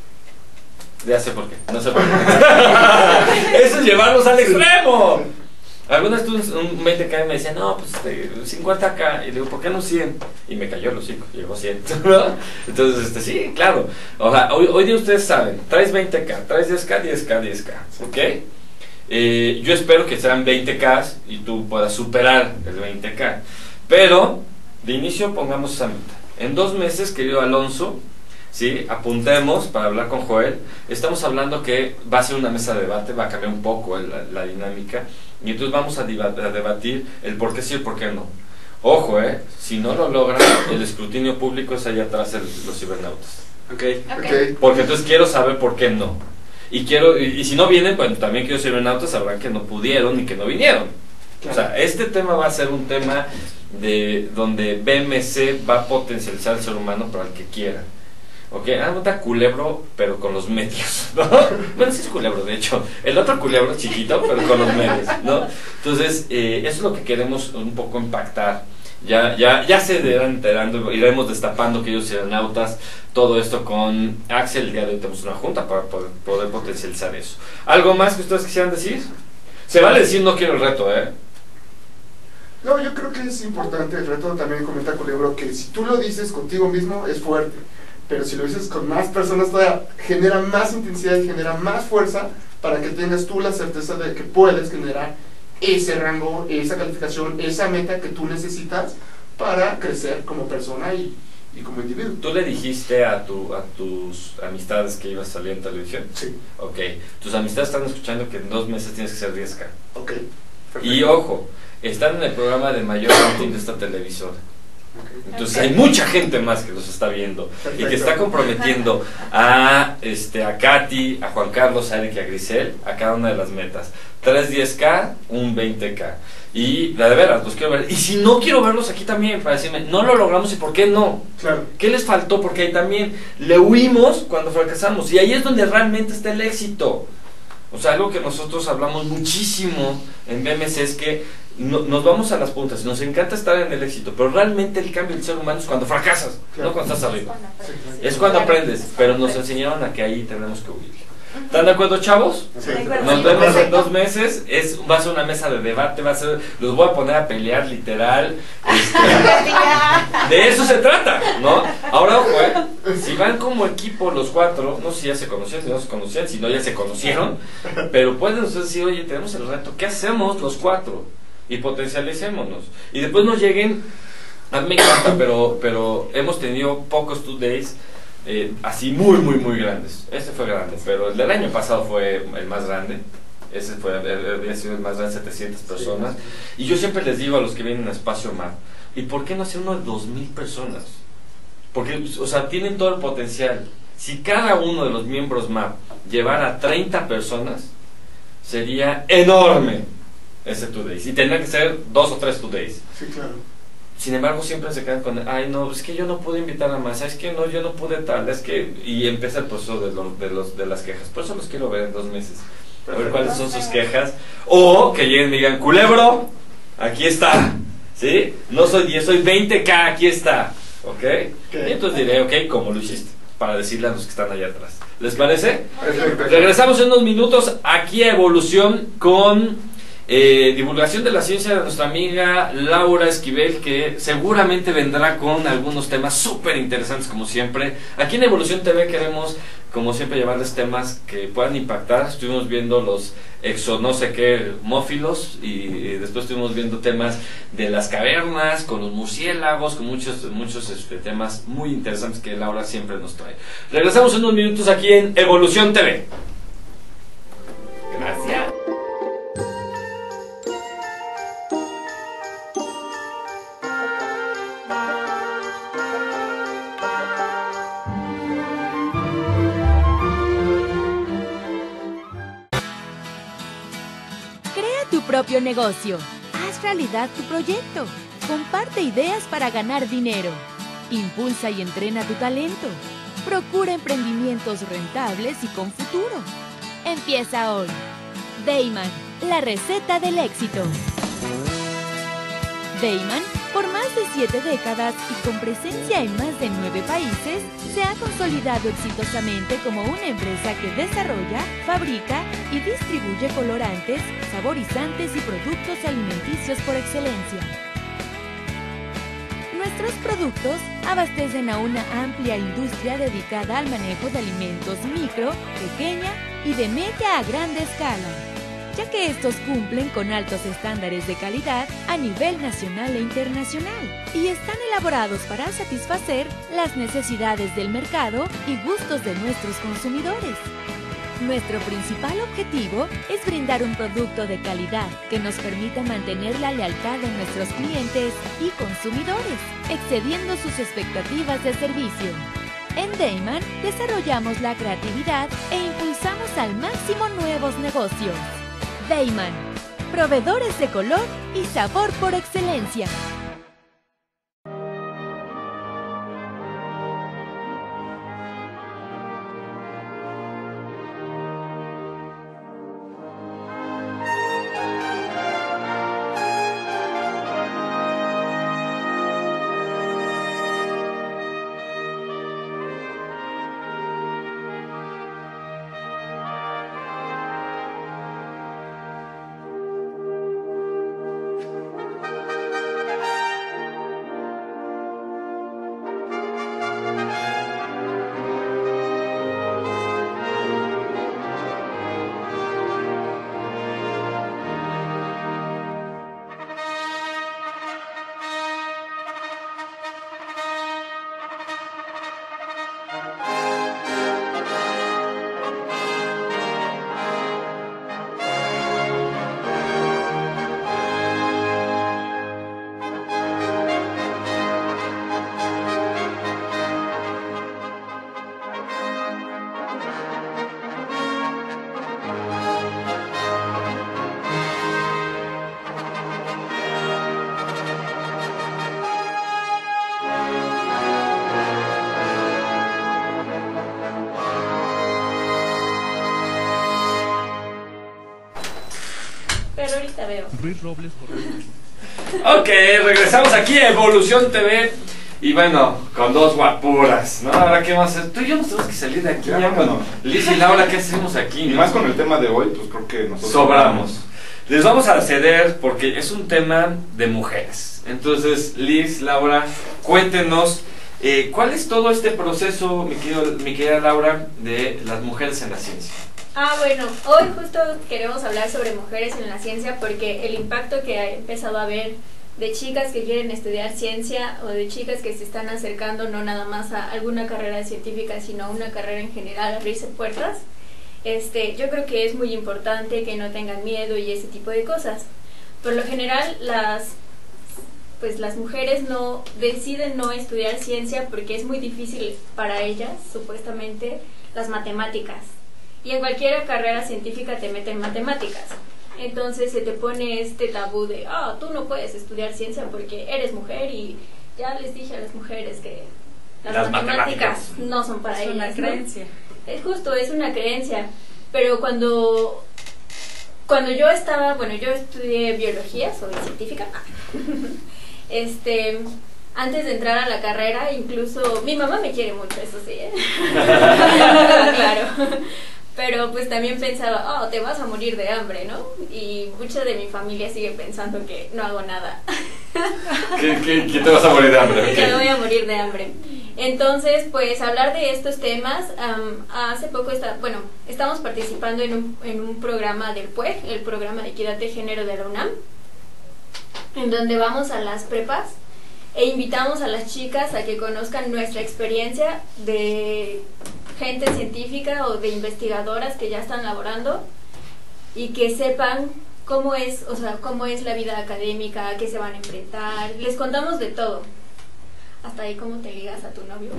Ya sé por qué, no sé por qué. Eso es llevarlos al extremo. Algunas tú un veinte K y me decían, no, pues este, cincuenta K. Y le digo, ¿por qué no cien? Y me cayó el hocico, llegó cien. Entonces, este, sí, claro. O sea, hoy, hoy día ustedes saben, traes veinte K, traes diez K, diez K, diez K. ¿Ok? Eh, yo espero que sean veinte K y tú puedas superar el veinte K. Pero, de inicio, pongamos esa meta. En dos meses, querido Alonso, ¿sí? Apuntemos para hablar con Joel. Estamos hablando que va a ser una mesa de debate, va a cambiar un poco la, la dinámica, y entonces vamos a, a debatir el por qué sí y el por qué no. Ojo, eh, si no lo logran, el escrutinio público es allá atrás de los cibernautas. Okay. Okay. Porque entonces quiero saber por qué no. Y quiero y, y si no vienen, pues también quiero cibernautas sabrán que no pudieron y que no vinieron. Claro. O sea, este tema va a ser un tema de donde B M C va a potencializar al ser humano para el que quiera. Ok, anda Culebro, pero con los medios, ¿no? Bueno, sí es Culebro, de hecho. El otro Culebro chiquito, pero con los medios, ¿no? Entonces, eh, eso es lo que queremos un poco impactar. Ya, ya, ya se irán enterando, iremos destapando que ellos eran nautas, todo esto con Axel. El día de hoy tenemos una junta para poder, poder potencializar eso. ¿Algo más que ustedes quisieran decir? Se vale decir no quiero el reto, ¿eh? No, yo creo que es importante el reto. También comenta Culebro que si tú lo dices contigo mismo es fuerte, pero si lo dices con más personas todavía genera más intensidad y genera más fuerza para que tengas tú la certeza de que puedes generar ese rango, esa calificación, esa meta que tú necesitas para crecer como persona y, y como individuo. ¿Tú le dijiste a, tu, a tus amistades que ibas a salir en televisión? Sí. Ok. Tus amistades están escuchando que en dos meses tienes que ser diez K. Ok. Perfecto. Y ojo, están en el programa de mayor rating de esta televisora. Entonces hay mucha gente más que los está viendo. Perfecto. Y que está comprometiendo a, este, a Katy, a Juan Carlos, a Eric y a Grisel a cada una de las metas. Tres diez K, un veinte K. Y la de veras, los quiero ver. Y si no, quiero verlos aquí también para decirme, no lo logramos y por qué no. Claro. ¿Qué les faltó? Porque ahí también le huimos cuando fracasamos. Y ahí es donde realmente está el éxito. O sea, algo que nosotros hablamos muchísimo en B M C es que no, nos vamos a las puntas, nos encanta estar en el éxito, pero realmente el cambio del ser humano es cuando fracasas, claro. No cuando estás arriba. Sí, claro. Es cuando aprendes, pero nos enseñaron a que ahí tenemos que huir. ¿Están de acuerdo, chavos? Sí. Nos vemos en dos meses. Es, va a ser una mesa de debate, va a ser, los voy a poner a pelear literal. Este, de eso se trata, ¿no? Ahora, ojo, ¿eh? Si van como equipo los cuatro, no sé si ya se conocían, si no se conocían, si no ya se conocieron, pero pueden ustedes decir, oye, tenemos el reto, ¿qué hacemos los cuatro? Y potencialicémonos. Y después nos lleguen, a mí me encanta, pero, pero hemos tenido pocos two days. Eh, así muy muy muy grandes. Este fue grande, pero el del año pasado fue el más grande. Ese fue, había sido el más grande, setecientas personas. Y yo siempre les digo a los que vienen a Espacio Map, ¿y por qué no hacer uno de dos mil personas? Porque, o sea, tienen todo el potencial. Si cada uno de los miembros M A P llevara treinta personas, sería enorme ese two days. Y tendría que ser dos o tres two days. Sí, claro. Sin embargo, siempre se quedan con, ay, no, es que yo no pude invitar a más, es que no, yo no pude tal, es que... Y empieza el proceso de, lo, de, los, de las quejas. Por eso los quiero ver en dos meses. A ver cuáles son sus quejas. O que lleguen y me digan, Culebro, aquí está. ¿Sí? No soy diez, soy veinte K, aquí está. ¿Ok? Y entonces diré, ok, ¿cómo lo hiciste? Para decirle a los que están allá atrás. ¿Les parece? Perfecto. Regresamos en unos minutos aquí a Evolución con... Eh, divulgación de la ciencia de nuestra amiga Laura Esquivel, que seguramente vendrá con algunos temas súper interesantes como siempre. Aquí en Evolución T V queremos, como siempre, llevarles temas que puedan impactar. Estuvimos viendo los exo no sé qué mófilos y, y después estuvimos viendo temas de las cavernas, con los murciélagos, con muchos, muchos este, temas muy interesantes que Laura siempre nos trae. Regresamos en unos minutos aquí en Evolución T V. Gracias. Tu propio negocio. Haz realidad tu proyecto. Comparte ideas para ganar dinero. Impulsa y entrena tu talento. Procura emprendimientos rentables y con futuro. Empieza hoy. Dayman, la receta del éxito. Dayman, por más de siete décadas y con presencia en más de nueve países, se ha consolidado exitosamente como una empresa que desarrolla, fabrica y distribuye colorantes, saborizantes y productos alimenticios por excelencia. Nuestros productos abastecen a una amplia industria dedicada al manejo de alimentos micro, pequeña y de media a grande escala, ya que estos cumplen con altos estándares de calidad a nivel nacional e internacional y están elaborados para satisfacer las necesidades del mercado y gustos de nuestros consumidores. Nuestro principal objetivo es brindar un producto de calidad que nos permita mantener la lealtad de nuestros clientes y consumidores, excediendo sus expectativas de servicio. En Dayman desarrollamos la creatividad e impulsamos al máximo nuevos negocios. Dayman, proveedores de color y sabor por excelencia. te veo. Luis Robles. Ok, regresamos aquí a Evolución T V. Y bueno, con dos guapuras, ¿no? Ahora, ¿qué vamos a hacer? Tú y yo nos tenemos que salir de aquí. Ya, Ya, bueno. con Liz y Laura, ¿qué hacemos aquí? Y no? más con el tema de hoy, pues creo que nosotros Sobramos. Les vamos a ceder porque es un tema de mujeres. Entonces, Liz, Laura, cuéntenos eh, cuál es todo este proceso, mi, querido, mi querida Laura, de las mujeres en la ciencia. Ah, bueno, hoy justo queremos hablar sobre mujeres en la ciencia porque el impacto que ha empezado a haber de chicas que quieren estudiar ciencia o de chicas que se están acercando no nada más a alguna carrera científica, sino a una carrera en general, abrirse puertas. Este, yo creo que es muy importante que no tengan miedo y ese tipo de cosas. Por lo general, las, pues las mujeres no deciden no estudiar ciencia porque es muy difícil para ellas, supuestamente, las matemáticas. Y en cualquier carrera científica te meten matemáticas. Entonces se te pone este tabú de, ah, oh, tú no puedes estudiar ciencia porque eres mujer y ya les dije a las mujeres que las, Las matemáticas, matemáticas no son para Es ellas. una ¿no? creencia. Es justo, es una creencia. Pero cuando, cuando yo estaba, bueno, yo estudié biología, soy científica. este, antes de entrar a la carrera, incluso, mi mamá me quiere mucho, eso sí, ¿eh? Claro. Pero pues también pensaba, oh, te vas a morir de hambre, ¿no? Y mucha de mi familia sigue pensando que no hago nada. ¿Qué, qué, qué te vas a morir de hambre? Que me voy a morir de hambre. Entonces, pues hablar de estos temas, um, hace poco, está, bueno, estamos participando en un, en un programa del P U E G, el programa de equidad de género de la UNAM, en donde vamos a las prepas e invitamos a las chicas a que conozcan nuestra experiencia de gente científica o de investigadoras que ya están laborando y que sepan cómo es, o sea, cómo es la vida académica, a qué se van a enfrentar. Les contamos de todo. Hasta ahí cómo te ligas a tu novio.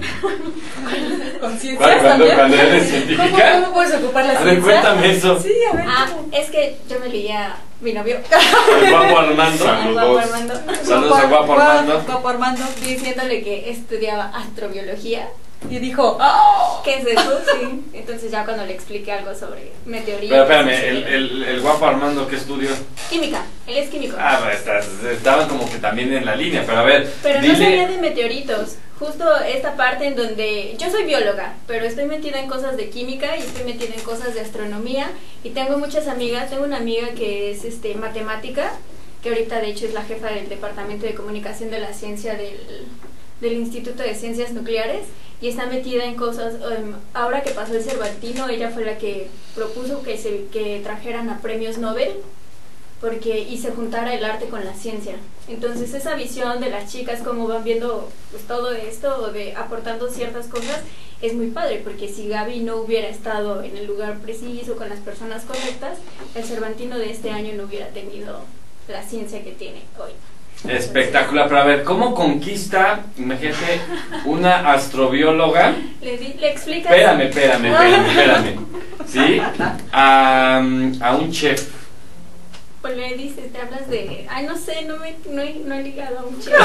¿Con ciencias Cuando, también? cuando eres científica. ¿Cómo, ¿Cómo puedes ocupar la A ciencia? ver, cuéntame eso. Sí, a ver. Ah, ¿cómo? es que yo me ligué a mi novio. El guapo Armando. Al guapo Armando. Saludos al guapo Armando. Guapo Armando. Diciéndole que estudiaba astrobiología. Y dijo, ¡oh! ¿Qué es eso? Sí. Entonces ya cuando le expliqué algo sobre meteoritos. Pero espérame, y el, el, el guapo Armando, ¿qué estudió? Química, él es químico. Ah, pues estás- estaban como que también en la línea, pero a ver, Pero no dile. sabía de meteoritos. Justo esta parte en donde yo soy bióloga, pero estoy metida en cosas de química y estoy metida en cosas de astronomía y tengo muchas amigas. Tengo una amiga que es este matemática, que ahorita de hecho es la jefa del Departamento de Comunicación de la Ciencia del, del Instituto de Ciencias Nucleares y está metida en cosas. Um, ahora que pasó el Cervantino, ella fue la que propuso que se que trajeran a premios Nobel porque y se juntara el arte con la ciencia. Entonces esa visión de las chicas como van viendo pues todo esto de aportando ciertas cosas es muy padre, porque si Gaby no hubiera estado en el lugar preciso con las personas correctas, el Cervantino de este año no hubiera tenido la ciencia que tiene hoy. Espectacular, pero a ver, ¿cómo conquista, imagínate, una astrobióloga? Le, di, le explicas. Espérame, espérame, espérame, espérame. ¿Sí? A, a un chef. Pues le dices, te hablas de, ay, no sé, no me no he, no he ligado a un chico.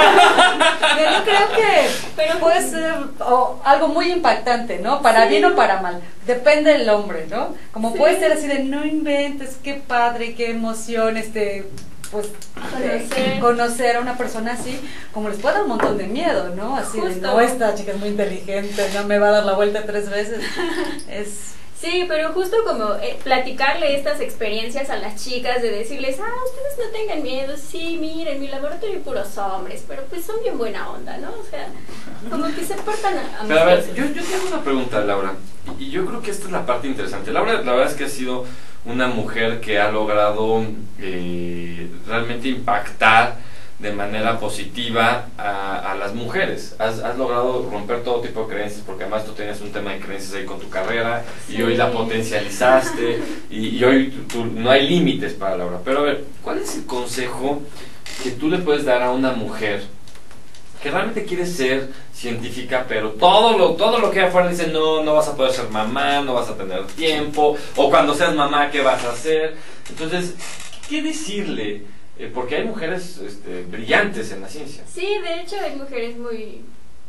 Yo creo que Pero puede ser o, algo muy impactante, ¿no? Para Sí. bien o para mal. Depende del hombre, ¿no? Como Sí. puede ser así de, no inventes, qué padre, qué emoción, este, pues, Conocer. de conocer a una persona así, como les puede dar un montón de miedo, ¿no? Así de, Justo. no, esta chica es muy inteligente, no me va a dar la vuelta tres veces. Es... Sí, pero justo como eh, platicarle estas experiencias a las chicas, de decirles, ah, ustedes no tengan miedo, sí, miren, en mi laboratorio hay puros hombres, pero pues son bien buena onda, ¿no? O sea, como que se portan a, Pero a ver, amistosos. yo, yo tengo una pregunta, Laura, y, y yo creo que esta es la parte interesante. Laura, la verdad es que ha sido una mujer que ha logrado eh, realmente impactar de manera positiva a, a las mujeres. Has, has logrado romper todo tipo de creencias, porque además tú tenías un tema de creencias ahí con tu carrera y Sí. hoy la potencializaste y, y hoy tú- tú- no hay límites para Laura. Pero a ver, ¿cuál es el consejo que tú le puedes dar a una mujer que realmente quiere ser científica, pero todo lo, todo lo que hay afuera dice, no, no vas a poder ser mamá, no vas a tener tiempo, o cuando seas mamá, ¿qué vas a hacer? Entonces, ¿qué decirle? Eh, porque hay mujeres este, brillantes en la ciencia. Sí, de hecho hay mujeres muy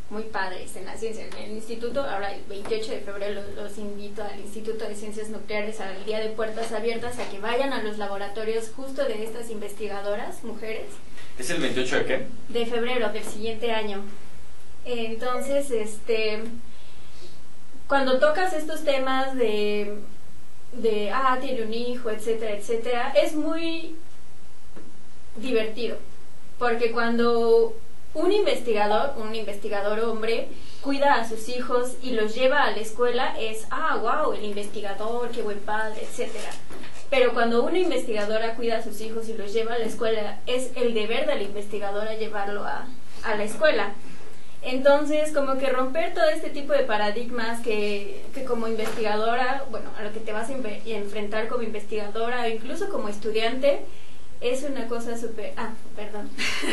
muy padres en la ciencia. En el instituto, ahora el veintiocho de febrero los, los invito al Instituto de Ciencias Nucleares al día de puertas abiertas a que vayan a los laboratorios justo de estas investigadoras, mujeres. ¿Es el veintiocho de qué? De febrero del siguiente año. Entonces, este, cuando tocas estos temas de, de, ah, tiene un hijo, etcétera, etcétera, es muy divertido, porque cuando un investigador, un investigador hombre, cuida a sus hijos y los lleva a la escuela, es, ah, wow, el investigador, qué buen padre, etcétera. Pero cuando una investigadora cuida a sus hijos y los lleva a la escuela, es el deber de la investigadora llevarlo a, a la escuela. Entonces, como que romper todo este tipo de paradigmas que, que como investigadora, bueno, a lo que te vas a enfrentar como investigadora o incluso como estudiante, es una cosa súper... Ah, perdón.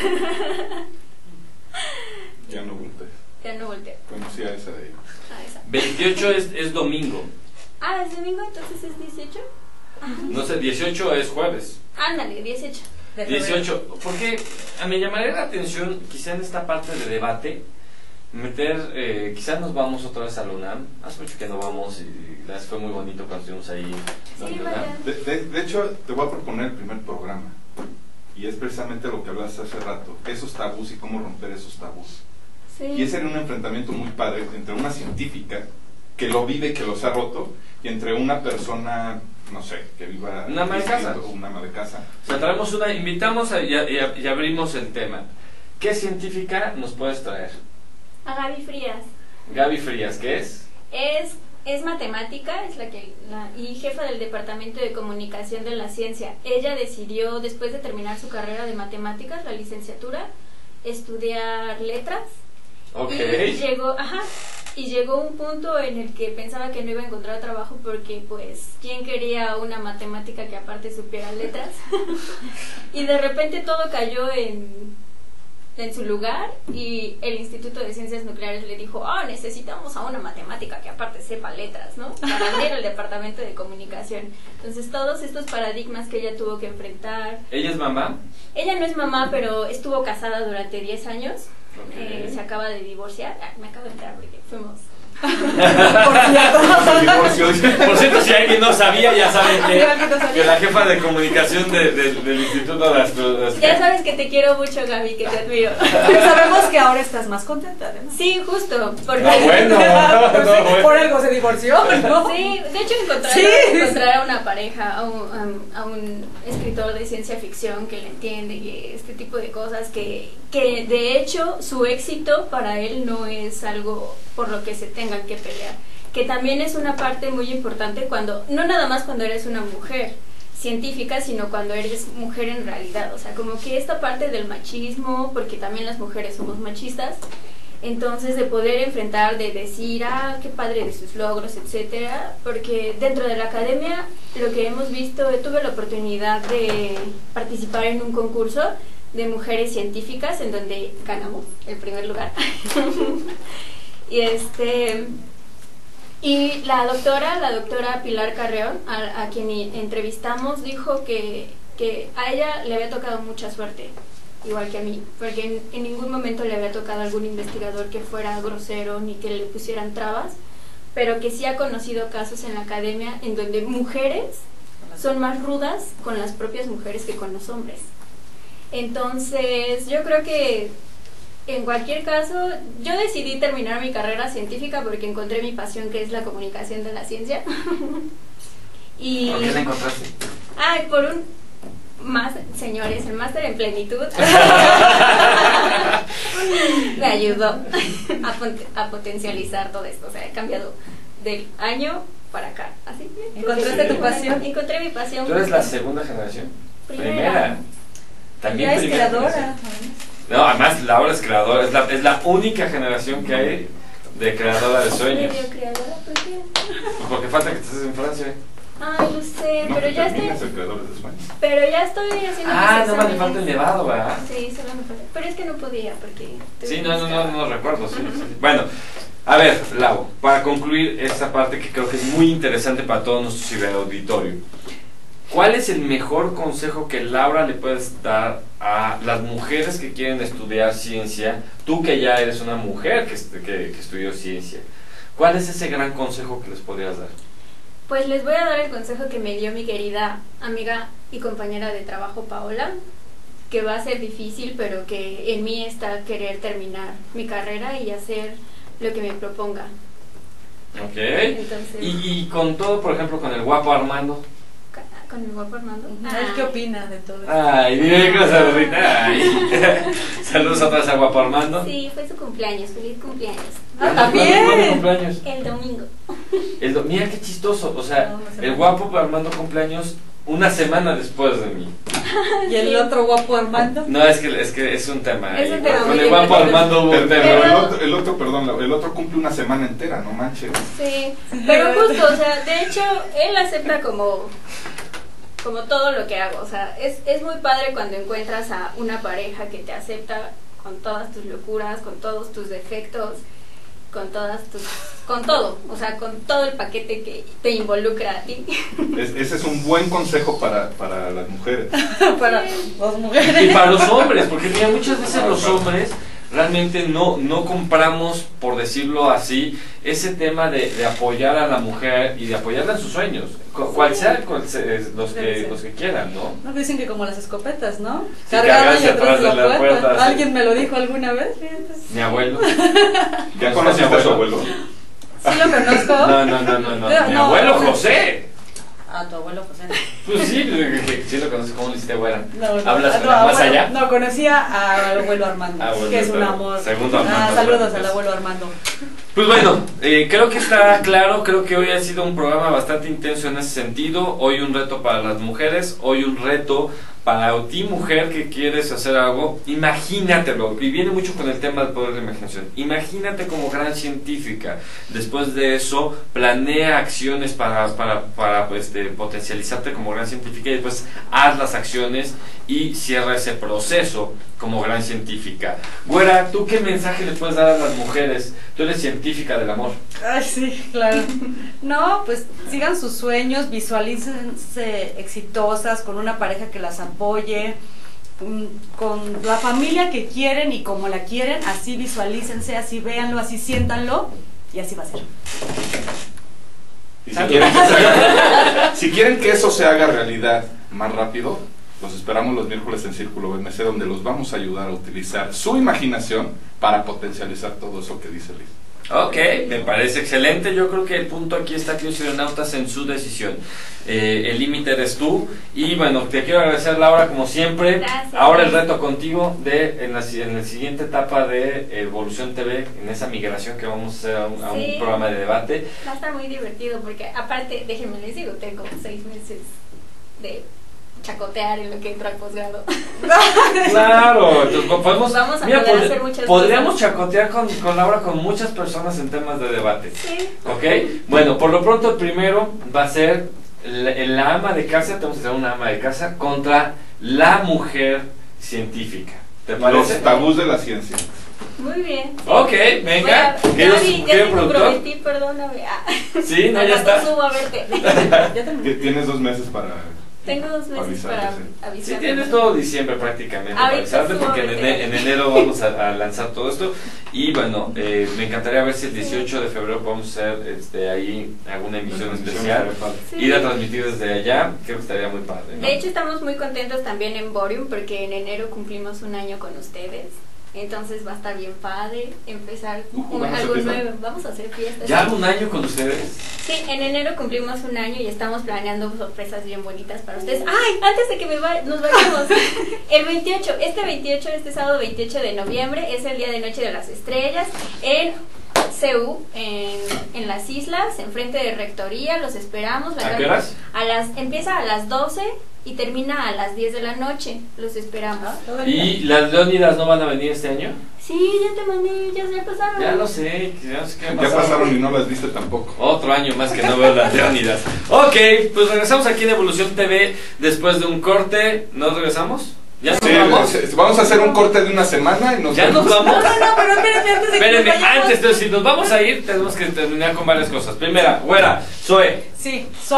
Ya no volteé. Ya no volteé. Conocí a esa de ahí. Ah, esa. veintiocho es, es domingo. Ah, ¿es domingo? ¿Entonces es dieciocho? No sé, dieciocho es jueves. Ándale, dieciocho. dieciocho, porque a mí me llamaría la atención, quizá en esta parte de debate, meter, eh, quizás nos vamos otra vez a la UNAM. Hace mucho que no vamos y las fue muy bonito cuando estuvimos ahí. Sí, de, de, de hecho, te voy a proponer el primer programa. Y es precisamente lo que hablaste hace rato, esos tabús y cómo romper esos tabús. Sí. Y ese era un enfrentamiento muy padre entre una científica que lo vive, que los ha roto, y entre una persona, no sé, que viva... Una ama de casa. Una ama de casa. O sea, traemos una, invitamos a, y, y, y abrimos el tema. ¿Qué científica nos puedes traer? A Gaby Frías. Gaby Frías, ¿qué es? Es... Es matemática, es la que la, y jefa del Departamento de Comunicación de la Ciencia. Ella decidió, después de terminar su carrera de matemáticas, la licenciatura, estudiar letras. Okay. Y llegó, ajá, y llegó un punto en el que pensaba que no iba a encontrar trabajo porque, pues, ¿quién quería una matemática que aparte supiera letras? Y de repente todo cayó en... en su lugar y el Instituto de Ciencias Nucleares le dijo, oh, necesitamos a una matemática que aparte sepa letras, ¿no? Para abrir el Departamento de Comunicación. Entonces todos estos paradigmas que ella tuvo que enfrentar. ¿Ella es mamá? Ella no es mamá, pero estuvo casada durante diez años. Okay. Eh, se acaba de divorciar. Ah, me acabo de enterar porque fuimos... Por cierto, si alguien no sabía, ya saben que, que la jefa de comunicación de, de, del Instituto de Astro... Ya sabes que te quiero mucho, Gaby, que te admiro. Pero sabemos que ahora estás más contenta, además. Sí, justo. Porque... No, bueno, no, bueno. Por algo se divorció, ¿no? Sí, de hecho encontrar, sí. encontrar a una pareja, a un, a un escritor de ciencia ficción que le entiende y este tipo de cosas que, que de hecho su éxito para él no es algo por lo que se tengan que pelear, que también es una parte muy importante cuando, no nada más cuando eres una mujer científica, sino cuando eres mujer en realidad, o sea, como que esta parte del machismo, porque también las mujeres somos machistas, entonces de poder enfrentar, de decir, ah, qué padre de sus logros, etcétera, porque dentro de la academia lo que hemos visto, tuve la oportunidad de participar en un concurso de mujeres científicas en donde ganamos el primer lugar. Y este y la doctora, la doctora Pilar Carreón, a, a quien entrevistamos, dijo que, que a ella le había tocado mucha suerte, igual que a mí, porque en, en ningún momento le había tocado algún investigador que fuera grosero ni que le pusieran trabas, pero que sí ha conocido casos en la academia en donde mujeres son más rudas con las propias mujeres que con los hombres. Entonces, yo creo que en cualquier caso, yo decidí terminar mi carrera científica porque encontré mi pasión, que es la comunicación de la ciencia. Y, ¿por qué la encontraste? Ay, por un más, señores, el máster en plenitud me ayudó a, a potencializar todo esto. O sea, he cambiado del año para acá. Así que ¿encontraste tu pasión? Encontré mi pasión. ¿Tú eres la segunda generación? Primera. Primera. También ya es primera creadora. generación. No, además Laura es creadora, es la, es la única generación que hay de creadora de sueños. ¿Medio creadora? ¿Por qué? Porque falta que estés en Francia. Ay, lo sé, No, pero que ya estoy. termines el creador de sueños. Pero ya estoy haciendo. Ah, mis no más le exámenes. falta el nevado, ¿verdad? Sí, solo me falta. Pero es que no podía porque. Sí, no, no, no, no recuerdo. Sí, sí. Bueno, a ver, Lau, para concluir esta parte que creo que es muy interesante para todos nuestros ciberauditorios. ¿cuál es el mejor consejo que Laura le puedes dar a las mujeres que quieren estudiar ciencia? Tú que ya eres una mujer que, que, que estudió ciencia, ¿cuál es ese gran consejo que les podrías dar? Pues les voy a dar el consejo que me dio mi querida amiga y compañera de trabajo Paola, que va a ser difícil, pero que en mí está querer terminar mi carrera y hacer lo que me proponga. Ok. Entonces, y, y con todo, por ejemplo, con el guapo Armando. ¿Con el guapo Armando? ¿Él qué opina de todo esto? Ay, dime qué cosa, Rita. Ay. Saludos otra vez a guapo Armando. Sí, fue su cumpleaños, feliz cumpleaños. Ah, ¿Cuándo fue tu también. cumpleaños? El domingo. El do- Mira qué chistoso, o sea, No, no sé. el guapo Armando cumpleaños una semana después de mí. ¿Y el otro guapo Armando? No, es que es que es un tema. Es ahí. un tema Con muy el guapo divertido. Armando hubo Pero, un pero tema. el, otro, el otro, perdón, el otro cumple una semana entera, no manches. Sí, pero justo, o sea, de hecho, él acepta como, como todo lo que hago. O sea, es, es muy padre cuando encuentras a una pareja que te acepta con todas tus locuras, con todos tus defectos, con todas tus, con todo, o sea, con todo el paquete que te involucra a ti. Es- ese es un buen consejo para, para las mujeres. Para las mujeres. Y para los hombres, porque mira, muchas veces los hombres realmente no, no compramos, por decirlo así, ese tema de, de apoyar a la mujer y de apoyarla en sus sueños, cu- cual sea cual sea, los, que, los que quieran, ¿no? No, dicen que como las escopetas, ¿no? Sí, Cargadas y cargarse atrás de la, puerta. puerta, sí. ¿Alguien me lo dijo alguna vez? Fíjate. Mi abuelo. ¿Ya conociste a su abuelo? Sí lo conozco. No, no, no, no, no. Pero Mi no, abuelo no. José. Ah, tu abuelo José. Pues sí, sí lo conoces, ¿cómo le hiciste, güera? No, no, ¿Hablas no, con la más abuelo- allá? No, conocía al abuelo Armando, Abuelo, que es un pero amor. segundo Armando, Ah, saludos bueno, al pues. abuelo Armando. Pues bueno, eh, creo que está claro, creo que hoy ha sido un programa bastante intenso en ese sentido. Hoy un reto para las mujeres, hoy un reto para ti, mujer, que quieres hacer algo. Imagínatelo, y viene mucho con el tema del poder de la imaginación. Imagínate como gran científica. Después de eso, planea acciones para, para, para pues, de potencializarte como gran científica y después haz las acciones y cierra ese proceso como gran científica. Güera, ¿tú qué mensaje le puedes dar a las mujeres? Tú eres científica del amor. Ay, sí, claro. No, pues sigan sus sueños, visualícense exitosas, con una pareja que las apoye, con, con la familia que quieren y como la quieren, así visualícense, así véanlo, así siéntanlo y así va a ser. Y si quieren, que se haga- si quieren que eso se haga realidad más rápido, los esperamos los miércoles en Círculo B M C, donde los vamos a ayudar a utilizar su imaginación para potencializar todo eso que dice Liz. Ok, me parece excelente. Yo creo que el punto aquí está que los astronautas en su decisión. Eh, el límite eres tú. Y bueno, te quiero agradecer, Laura, como siempre. Gracias. Ahora el reto contigo de en la, en la siguiente etapa de Evolución T V, en esa migración que vamos a hacer a un, a un Sí. programa de debate. Va a estar muy divertido porque aparte, déjenme les digo, tengo seis meses de chacotear en lo que entra al posgrado. Claro, entonces podemos, Vamos a mira, poder pod- hacer muchas podríamos cosas. chacotear con, con Laura con muchas personas en temas de debate. Sí. Ok, bueno, por lo pronto el primero va a ser la, la ama de casa, tenemos que tener una ama de casa contra la mujer científica. ¿Te parece? Los tabús de la ciencia. Muy bien. sí. Ok, venga. Voy a- ¿Quieres- ya vi- ya quieres te productor? comprometí, perdóname. Ah. Sí, no, Al ya rato está. subo a verte. Ti- Tienes dos meses para... Tengo dos meses Avisarte, para sí. avisar. Sí, tienes todo diciembre prácticamente para Ahorita avisarte porque en, suave. ene- en enero vamos a, a lanzar todo esto y bueno, eh, me encantaría ver si el dieciocho de febrero podemos hacer este, ahí alguna emisión Una emisión especial, estaría padre. Sí. ir a transmitir desde allá, creo que estaría muy padre, ¿no? De hecho, estamos muy contentos también en Borium porque en enero cumplimos un año con ustedes. Entonces va a estar bien padre empezar Uh, un- vamos a algo fiesta. nuevo. Vamos a hacer fiestas. ¿Ya un año con ustedes? Sí, en enero cumplimos un año y estamos planeando sorpresas bien bonitas para ustedes. ¡Ay! Antes de que me va- nos vayamos, el veintiocho, este veintiocho, este sábado veintiocho de noviembre es el Día de Noche de las Estrellas en C U, en, en las islas, enfrente de Rectoría. Los esperamos. La ¿A qué horas? A las, empieza a las doce y termina a las diez de la noche. Los esperamos. ¿Y las Leónidas no van a venir este año? Sí, ya te mandé, ya se pasaron. Ya lo sé, ya no sé qué Ya pasó. pasaron y no las viste tampoco. Otro año más que no veo las Leónidas. Ok, pues regresamos aquí en Evolución T V después de un corte. ¿Nos regresamos? ¿Ya nos Sí, vamos? es- vamos a hacer un corte de una semana y nos ¿Ya nos vemos. vamos? No, no, no, pero espérenme antes de que Espérenme, nos vayamos. antes, entonces, si nos vamos a ir, tenemos que terminar con varias cosas. Primera, güera, Zoe. Sí, Zoe.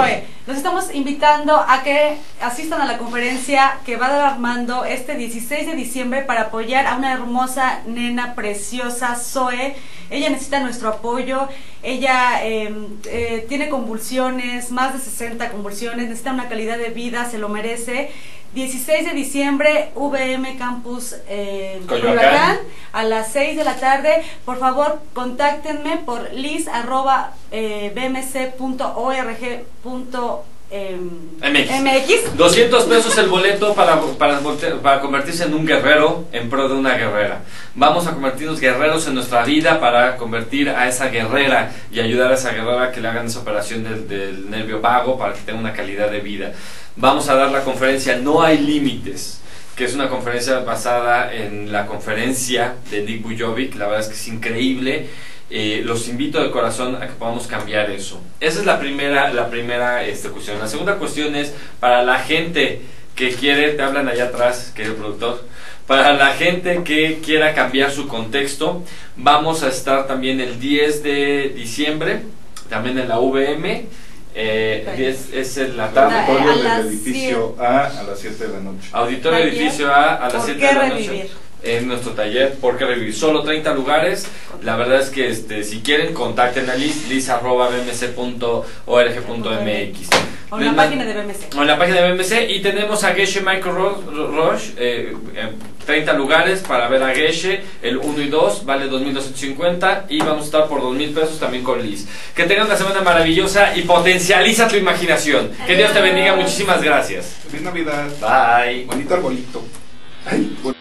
Los estamos invitando a que asistan a la conferencia que va a dar Armando este dieciséis de diciembre para apoyar a una hermosa nena preciosa, Zoe. Ella necesita nuestro apoyo. Ella eh, eh, tiene convulsiones, más de sesenta convulsiones, necesita una calidad de vida, se lo merece. dieciséis de diciembre, V M Campus eh, Coyoacán, a las seis de la tarde. Por favor, contáctenme por liz arroba b m c punto org punto m x. doscientos pesos el boleto para, para, para convertirse en un guerrero en pro de una guerrera. Vamos a convertirnos guerreros en nuestra vida para convertir a esa guerrera y ayudar a esa guerrera que le hagan esa operación del, del nervio vago para que tenga una calidad de vida. Vamos a dar la conferencia No hay límites, que es una conferencia basada en la conferencia de Nick Vujovic. La verdad es que es increíble. Eh, los invito de corazón a que podamos cambiar eso. Esa es la primera, la primera este, cuestión. La segunda cuestión es para la gente que quiere, te hablan allá atrás, querido productor, para la gente que quiera cambiar su contexto. Vamos a estar también el diez de diciembre, también en la V M. Eh, diez, es en la tarde. Auditorio del edificio A a las siete de la noche. Auditorio del edificio A a las siete de la noche. En nuestro taller, ¿por qué revivir? Solo treinta lugares. La verdad es que este, si quieren, contacten a Liz, liz arroba b m c punto org punto m x. O en la página de B M C. O en la página de B M C. Y tenemos a Geshe Michael Roche, eh, eh, treinta lugares para ver a Geshe, el uno y dos, vale dos mil doscientos cincuenta. Y vamos a estar por dos mil pesos también con Liz. Que tengan una semana maravillosa y potencializa tu imaginación. Que Dios te bendiga, muchísimas gracias. Feliz Navidad. Bye. Bonito arbolito. Ay,